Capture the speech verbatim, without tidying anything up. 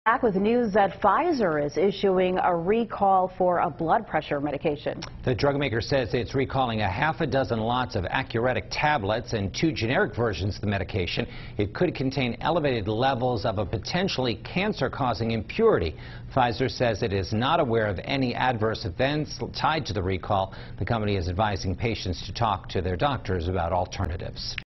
Back with news that Pfizer is issuing a recall for a blood pressure medication. The drug maker says it's recalling a half a dozen lots of Accuredic tablets and two generic versions of the medication. It could contain elevated levels of a potentially cancer-causing impurity. Pfizer says it is not aware of any adverse events tied to the recall. The company is advising patients to talk to their doctors about alternatives.